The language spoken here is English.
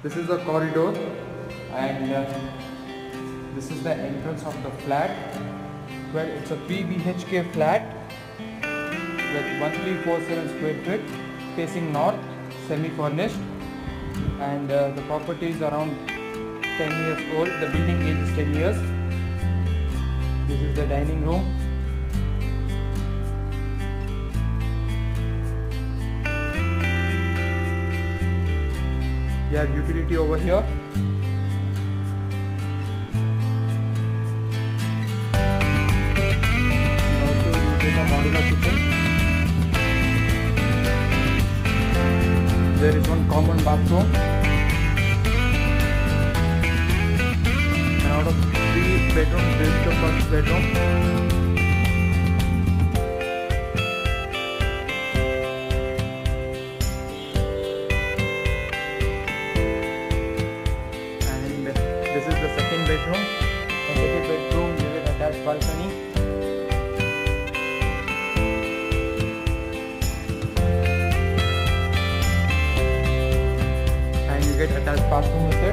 This is the corridor, and this is the entrance of the flat. Well, it's a 3 BHK flat with 1347 square feet, facing north, semi-furnished, and the property is around 10 years old. The building age is 10 years. This is the dining room. You have utility over here. And also you take a modular kitchen. There is one common bathroom. And out of 3 bedrooms, this is the first bedroom. This is the second bedroom. The second bedroom with an attached balcony. And you get attached bathroom with it.